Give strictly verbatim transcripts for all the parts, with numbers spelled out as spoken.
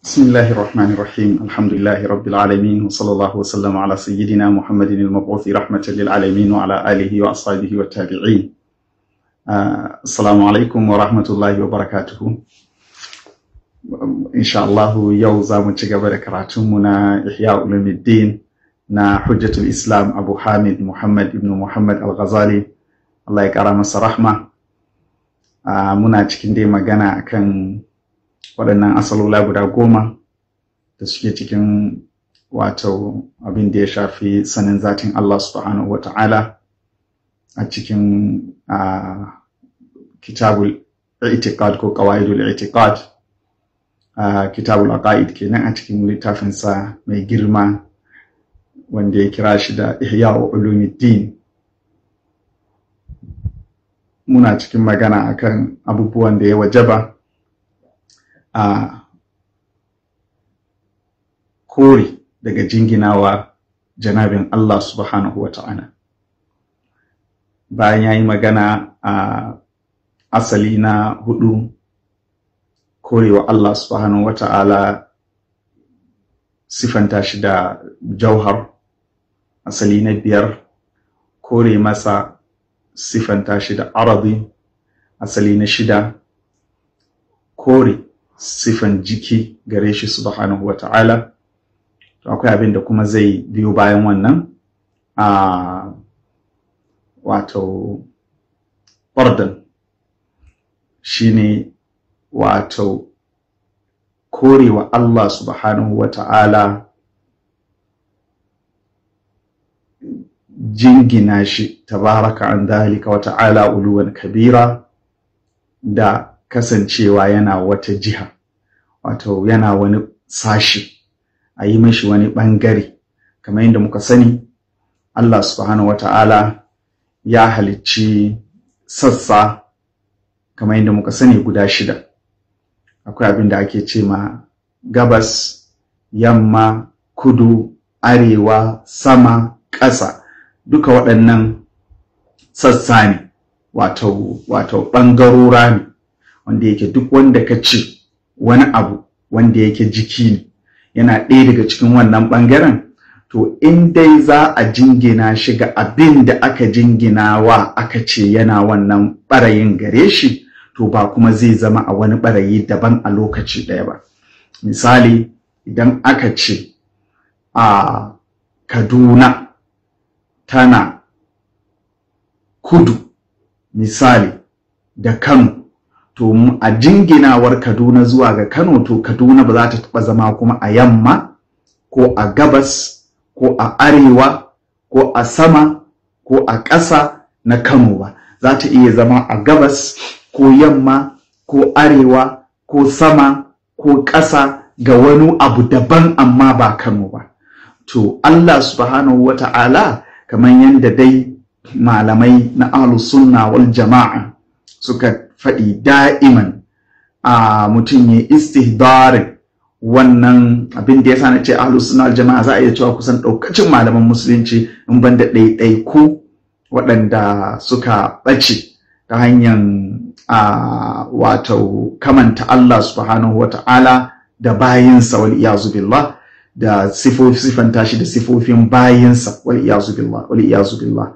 بسم الله الرحمن الرحيم الحمد لله رب العالمين وصلى الله وسلم على سيدنا محمد المبعوث رحمة للعالمين وعلى آله وأصحابه والتابعين. آه السلام عليكم ورحمة الله وبركاته. إن شاء الله يوزا متجابر كراتمنا إحياء علوم الدين نا حجة الإسلام أبو حامد محمد ابن محمد الغزالي الله يكرم الرحمة. آه منا cikin dai magana akan waɗannan asalola guda goma da suke cikin wato abin da ya shafi sanin zatin Allah subhanahu wa ta'ala a cikin kitabul i'tiqad ko qawaidul i'tiqad, kitabul aqaid kenan a cikin littafinsa mai girma wanda ya kira shi da Ihya'u Ulumuddin. Muna cikin magana akan abubuwan da ya wajaba a kore daga jinginawa janabin Allah subhanahu wa ta'ala. Bayan ya yi magana a asali na hudu, korewa Allah subhanahu wa ta'ala sifanta shi da jauhar. Asali na biyar, kore masa sifanta shi da aradi. Asali na shida, kore sifan jiki gare shi subhanahu wa ta'ala. To akwai abin da kuma zai biyo bayan wannan a wato ordan shine wato korewa Allah subhanahu wa ta'ala jingina shi tabaraka an dalika wa ta'ala uluwan kabira da kasancewa yana wata jiha, wato yana wani sashi, a yi mashi wani ɓangare. Kamar yadda muka sani, Allah subhanahu wa ta'ala ya halicci sassa kamar yadda muka sani guda shida. Akwai abin da ake ce ma gabas, yamma, kudu, arewa, sama, ƙasa. Duka waɗannan sassa ne, wato, wato ɓangarora ne. Wanda yake duk wanda ka ce wani abu wanda yake jiki ne yana ɗaya daga cikin wannan ɓangaren, to in dai za a jingina shi ga abin da aka jingina wa aka ce yana wannan ɓarayin gare shi, to ba kuma zai zama a wani ɓarayi daban a lokaci ɗaya ba. Misali, idan aka ce a Kaduna tana kudu misali da Kano, to a jinginawar Kaduna zuwa ga Kano, to Kaduna ba za ta taɓa zama kuma a yamma ko a gabas ko a arewa ko a sama ko a ƙasa na Kano ba. Za ta iya zama a gabas ko yamma ko arewa ko sama ko ƙasa ga wani abu daban amma ba Kano ba. To Allah subhanahu wa ta'ala, kamar yadda dai malamai na ahlus sunna wal jama'a suka faɗi da'iman, a mutum ya istihdarin wannan abin da ya sa na ce ahlus sunna wal jama'a, za a iya cewa kusan ɗaukacin malaman musulunci in banda ɗaiɗaiku waɗanda suka ɓace ta hanyar a wato kamanta Allah subhanahu wa ta'ala da bayinsa wal iyazu billah, da sifofi sifanta shi da sifofin bayinsa wal iyazu billah wal iyazu billah.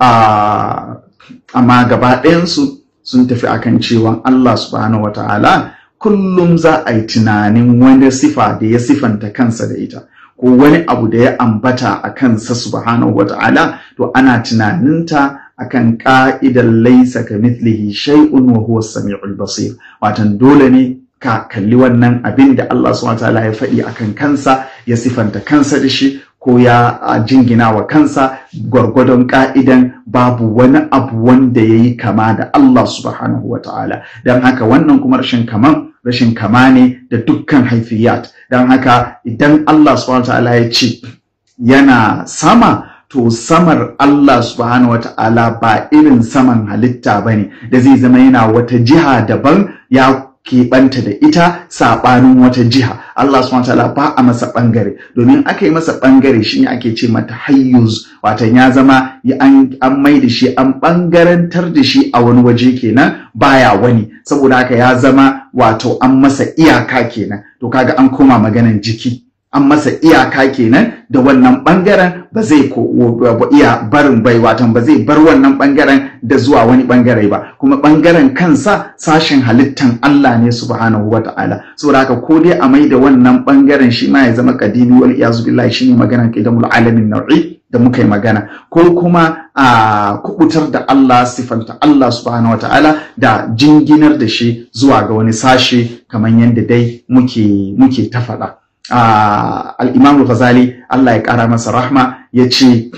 a amma gaba ɗayansu sun tafi akan cewa Allah subhanahu wa ta'ala kullum za a yi tunanin wani sifa da ya sifanta kansa da ita, ko wani abu da ya ambata a kansa subhanahu wa ta'ala, to ana tunaninta akan ka'idar laisa ka mithlihi shay'un wa huwa as-sami'ul basir. Watan dole ne ka kalli wannan abin da Allah subhanahu wa ta'ala ya faɗi akan kansa, ya sifanta kansa da shi, ko ya jingina wa kansa gwargwadon ka'idan babu wani abu wanda ya yi kama da Allah subhanahu wa ta'ala. Don haka wannan kuma rashin kaman rashin kama ne da dukkan haifiyat. Don haka idan Allah subhanahu wa ta'ala ya ce yana sama, to samar Allah subhanahu wa ta'ala ba irin saman halitta ba ne da zai zama yana wata jiha daban, ya keɓanta da ita saɓanin wata jiha. Allah subhanahu wataala ba a masa ɓangare, domin aka yi masa ɓangare shi ne ake ce mata hayyuz, watan ya zama an, an mai da shi an ɓangarantar da shi a wani waje kenan baya wani, saboda haka ya zama wato an masa iyaka kenan. To kaga an koma maganan jiki, an masa iyaka kenan da wannan ɓangaren ba zai ko iya barin bai, watan ba zai bar wannan ɓangaren da zuwa wani ɓangare ba, kuma ɓangaren kansa sashen halittan Allah ne subhanahu wa ta'ala. Saboda haka ko dai a mai da wannan ɓangaren shi ma ya zama kadimi wal iyazu billahi, shine maganan qidamul alamin nau'i da muka yi magana, ko kuma a kubutar da Allah, sifanta Allah subhanahu wa ta'ala da jinginar da shi zuwa ga wani sashe kamar yadda dai muke muke ta faɗa. Uh, al-Imam al-Ghazali Allah ya ƙara masa rahma ya ce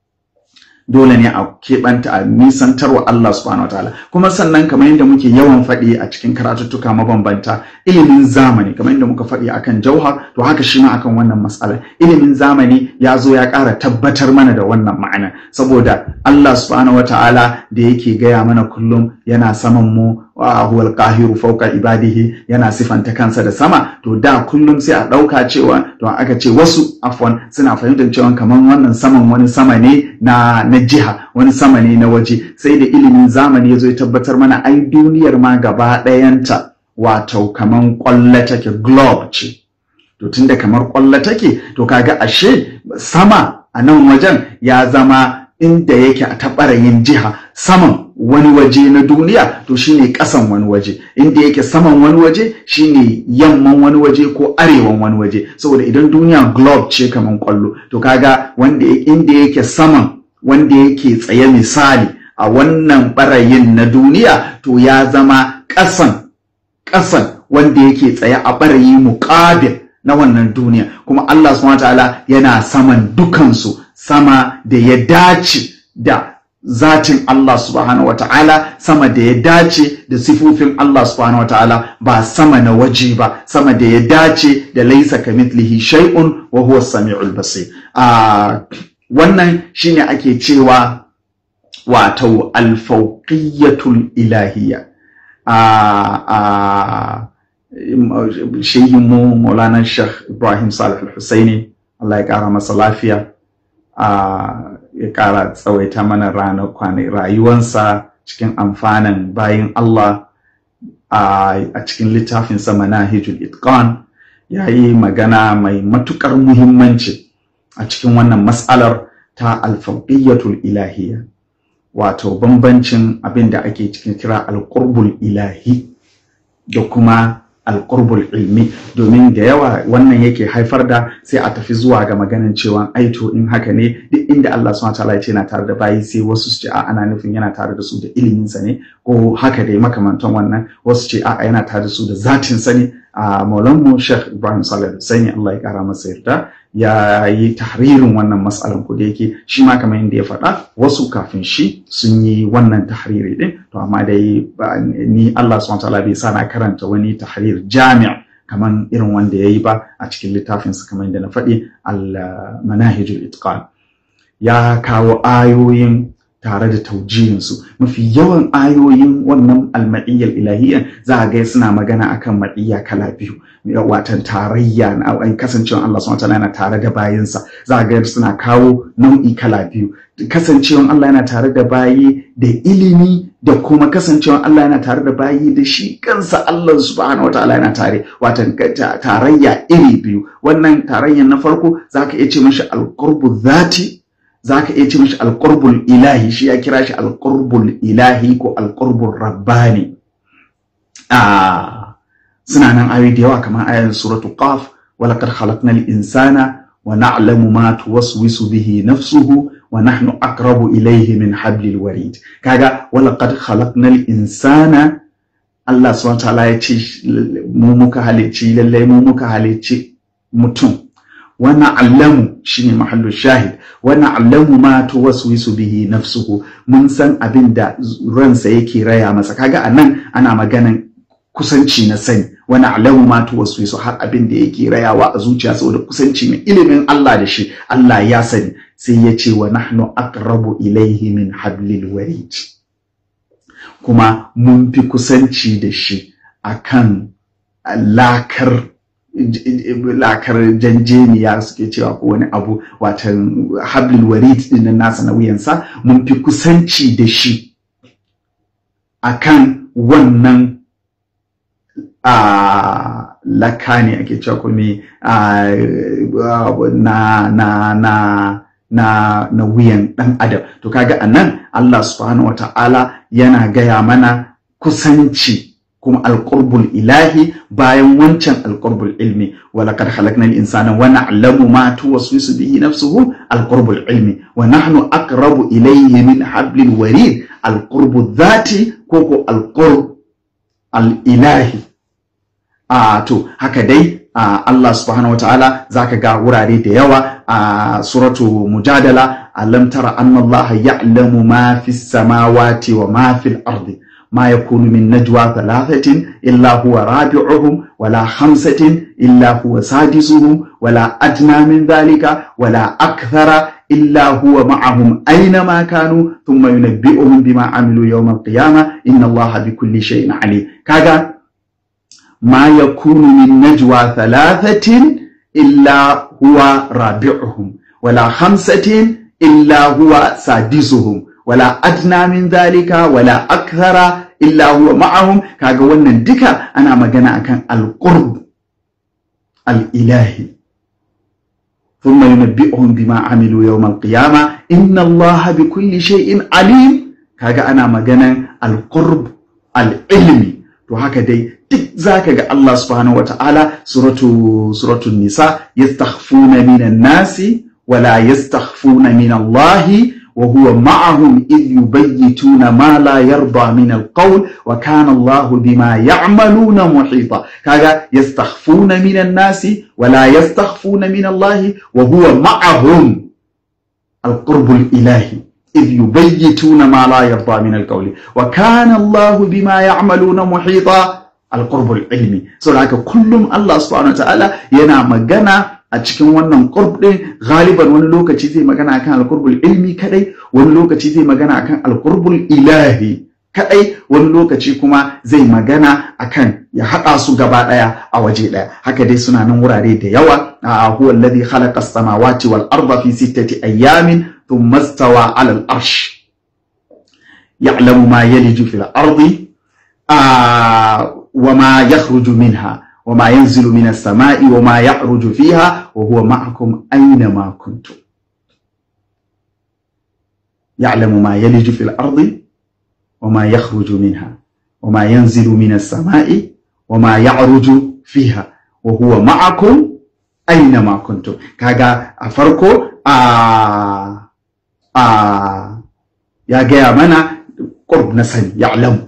dole ne a keɓanta a nisantarwa Allah subhanahu wa ta'ala. Kuma sannan kamar yadda muke yawan faɗi a cikin karatuttuka mabambanta, ilimin zamani kamar yadda muka faɗi akan jauhar, to haka shi ma akan wannan mas'ala ilimin zamani ya zo ya ƙara tabbatar mana da wannan ma'ana, saboda Allah subhanahu wa ta'ala da yake gaya mana kullum yana saman mu wa huwal qahiru fawqa ibadihi, yana sifanta kansa da sama. To da kullum sai a dauka cewa, to aka ce wasu afwan suna fahimtar cewa kaman wannan saman wani sama ne na na jiha, wani sama ne na waje, sai da ilimin zamani yazo ya tabbatar mana ai duniyar ma gaba ɗayanta wato kaman kwalla take, globe ce. To tunda kamar kwalla take, to kaga ashe sama a nan wajen ya zama inda yake a tabarayin jiha, saman wani waje na duniya to shine kasan wani waje, inda yake saman wani waje shine yamman wani waje ko arewan wani waje. Saboda idan duniya globe ce kaman kwallo, to kaga wanda inda yake saman, wanda yake tsaye misali a wannan barayin na duniya, to ya zama kasan kasan wanda yake tsaye a barayi muqabil na wannan duniya. Kuma Allah subhanahu wataala yana saman dukansu, sama da ya dace da zatin Allah subhanahu wa ta'ala, sama da ya dace da sifofin Allah subhanahu wa ta'ala, ba sama na waje ba, sama da ya dace da laisa kamithlihi shay'un wa huwa as-sami'ul basir. Ah, wannan shine ake cewa wato al-fawqiyatul ilahiyya. Ah, ah, shehin mu Maulana Sheikh Ibrahim Salih Al-Husaini, Allah ya kara masa lafiya, ah, ya ƙara tsawaita mana ranar kwanan rayuwansa cikin amfanin bayin Allah. A cikin littafinsa Manahijul Itqan ya yi magana mai matuƙar muhimmanci a cikin wannan mas'alar ta alfawqiyyatul ilahiyya, wato bambancin abin da ake cikin kira alƙurbul ilahi da kuma alƙurbul ilmi, domin da yawa wannan yake haifar da sai a tafi zuwa ga maganin cewa aito in haka ne duk inda Allah subhanahu wataala ya ce yana tare da bayi, sai wasu su ce a ana nufin yana tare da su da iliminsa ne, ko haka dai makamantan wannan. Wasu ce a yana tare da su da zatinsa ne. a Maulanmu Sheikh Ibrahim Salih Al-Husaini Allah ya kara masa yarda ya yi tahririn wannan mas'alan, ko da yake shi ma kamar yadda ya faɗa wasu kafin shi sun yi wannan tahriri din, to amma dai ni Allah subhanahu wataala bai sa na karanta wani tahrir jami' kamar irin wanda yayi ba a cikin littafinsa kamar yadda na faɗi al-Manahijul Itqan. Ya kawo ayoyin tare da taujiyinsu. Mafi yawan ayoyin wannan alma'iyyar ilahiyyan za a ga suna magana akan ma'iyya kala biyu, watan tarayya na kasancewan Allah subhanahu wataala yana tare da bayinsa. Za a ga suna kawo nau'i kala biyu, kasancewan Allah yana tare da bayi da ilimi, da kuma kasancewan Allah yana tare da bayi da shi kansa Allah subhanahu wataala yana tare, watan tarayya iri biyu. Wannan tarayyan na farko zaka iya ce mashi alqurbu dhati, zaka iya ce mishi alqurbul ilahi, shi ya kira shi alqurbul ilahi ko alqurbul rabbani. ah suna nan ayoyi da yawa kamar ayan suratul qaf, walaqad khalaqnal insana wa na'lamu ma tuwaswisu bihi nafsuhu wa nahnu aqrabu ilayhi min hablil warid. Kaga walaqad khalaqnal insana, Allah subhanahu wa ta'ala ya ce mu muka halicci, lalle mu muka halicci mutum. wa na'lamu shine mahallu shahid, wa na'lamu ma tuwaswisu bihi nafsuhu, mun san abin da ransa yake raya masa. Kaga anan ana maganan kusanci na sani, wa na'lamu ma tuwaswisu, har abin da yake rayawa a zuciya saboda kusanci mai ilimin Allah da shi, Allah ya sani. Sai ya ce wa nahnu aqrabu ilayhi min hablil warid, kuma mun fi kusanci da shi akan lakar lakar janjeniya suke cewa ko wani abu, watan hablul warid din nasa na wuyansa, mun fi kusanci da shi akan wannan a laka ne ake cewa ko me na na na na na wuyan dan adam. To kaga anan Allah subhanahu wata'ala yana gaya mana kusanci kuma alqurbul ilahi bayan wancan alqurbul ilmi. Wa laqad khalaqnal insana wa na'lamu ma tuwaswisu bihi nafsuhu alqurbul ilmi wa nahnu aqrabu ilayhi min hablil warid alqurbu dhati ko ko alqurb al ilahi. a to haka dai Allah subhanahu wataala zaka ga wurare da yawa a suratu mujadala, alam tara anna Allah ya'lamu ma fis samawati wa ma fil ardi ma yakunu min najwa thalathatin illa huwa rabi'uhum wala khamsatin illa huwa sadisuhum wala adna min dhalika wala akthara illa huwa ma'ahum aynama kanu thumma yunabbi'uhum bima amilu yawm al-qiyamah inna Allah bikulli shay'in alim. Kaga ما يكون من نجوى ثلاثة إلا هو رابعهم ولا خمسة إلا هو سادسهم ولا أدنى من ذلك ولا أكثر إلا هو معهم. كاغا wannan duka ana magana akan al-qurb al-ilahi. ثم ينبئهم بما عملوا يوم القيامة إن الله بكل شيء عليم. kaga ana maganan al-qurb al-ilmi. To haka dai duk zaka ga Allah subhanahu wata'ala suratu suratul nisa, yastakhfuna minan nasi wala yastakhfuna min Allah wa huwa ma'ahum idh yubayyituna ma la yarda min alqawl wa kana Allah bima ya'maluna muhita. Kaga yastakhfuna minan nasi wala yastakhfuna min Allah wa huwa ma'ahum alqurbul ilahi إذ يبيتون ما لا يرضى من القول وكان الله بما يعملون محيطا القرب العلمي. so haka kullum Allah subhanahu wataala yana magana a cikin wannan qurb din, galiban wani lokaci zai magana akan alqurbul ilmi kadai, wani lokaci zai magana akan alqurbul ilahi kadai, wani lokaci kuma zai magana akan ya haɗa su gaba ɗaya a waje ɗaya. Haka dai suna nan wurare da yawa. huwa alladhi khalaqa as-samawati wal arda fi sittati ayyamin ثم استوى على العرش يعلم ما يلج في الأرض آه وما يخرج منها وما ينزل من السماء وما يعرج فيها وهو معكم أينما كنتم. يعلم ما يلج في الأرض وما يخرج منها وما ينزل من السماء وما يعرج فيها وهو معكم أينما كنتم. كاغا أفركو آه Uh, ya gaya mana qurb na sani, ya'lamu.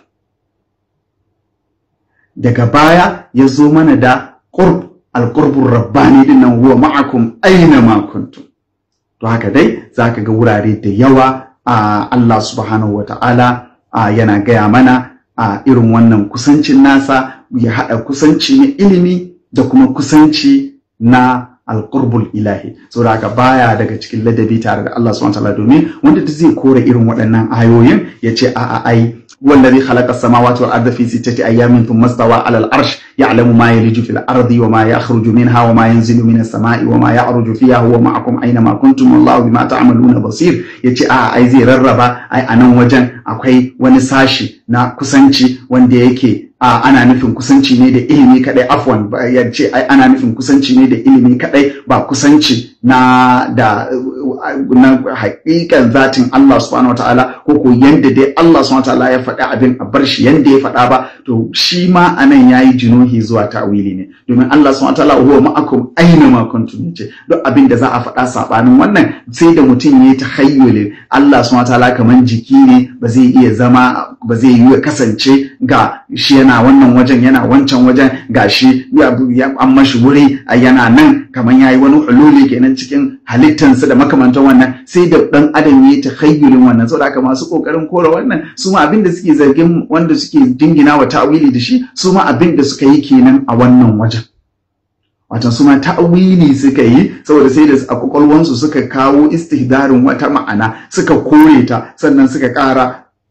Daga baya ya zo mana da qurb al-qurbur rabbani din nan, huwa ma'akum aina ma kuntum. To haka dai zaka ga wurare da yawa a uh, Allah subhanahu wata'ala uh, yana gaya mana a uh, irin wannan kusancin nasa, ya haɗa kusanci na ilimi da kuma kusanci na alqurbul ilahi. Saboda haka baya daga cikin ladabi tare da Allah subhanahu wataala, domin wanda zai kore irin waɗannan ayoyin yace a a ai wallazi khalaqa as-samawati wal arda fi sittati ayamin thumma stawa 'ala al-'arsh ya'lamu ma yaliju fil ardi wa ma yakhruju minha wa ma yanzilu minas sama'i wa ma ya'ruju fiha huwa ma'akum aina ma kuntum wallahu bima ta'maluna basir. yace a ai zai rarraba ai anan wajen akwai wani sashi na kusanci wanda yake a ana nufin kusanci ne da ilimi kadai, afwan ya ce ai ana nufin kusanci ne da ilimi kadai, ba kusanci na da na haƙiƙan zatin Allah subhanahu wataala ko ko yanda dai Allah subhanahu wataala ya faɗa abin a bar shi yanda ya faɗa ba. To shi ma anan yayi jinuhi zuwa ta'wili ne, domin Allah subhanahu wataala huwa ma'akum aina ma kuntum. ce duk abin da za a faɗa sabanin wannan sai da mutum yayi tahayyuli. Allah subhanahu wataala kaman jiki ne, ba zai iya zama, ba zai yi kasance ga shi yana wannan wajen yana wancan wajen, gashi an mashi wuri yana nan kaman yayi wani hululi kenan cikin halittansa da makamantan wannan, sai da dan adam yayi takhayyulin wannan. Saboda haka masu kokarin kora wannan su ma abin da suke zargin wanda suke jingina wa ta'wili da shi, su ma abin da suka yi kenan a wannan wajen. Watan su ma ta'wili suka yi, saboda sai da a kwakwalwansu suka kawo istihdarin wata ma'ana suka kore ta, sannan suka ƙara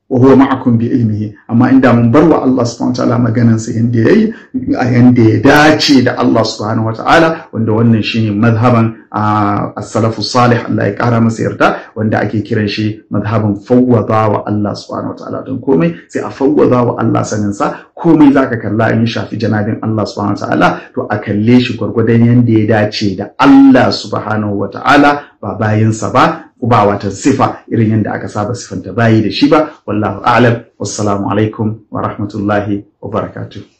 wa huwa ma'akum bi ilmihi. Amma inda mun bar wa Allah subhanahu wataala maganan sa yanda yayi a yanda ya dace da Allah subhanahu wataala, wanda wannan shine madhaban as-salafu salih, Allah ya kara masa yarda, wanda ake kiran shi madhaban fawwada wa Allah subhanahu wataala. Don komai sai a fawwada wa Allah sanin sa, komai zaka kalla in shafi janabin Allah subhanahu wataala to a kalle shi gwargwadon yanda ya dace da Allah subhanahu wataala, ba bayinsa ba, ba wata sifa irin yadda aka saba sifanta bayi da shi ba. Wallahu a'lam. Wassalamu alaikum wa rahmatullahi wa barakatuh.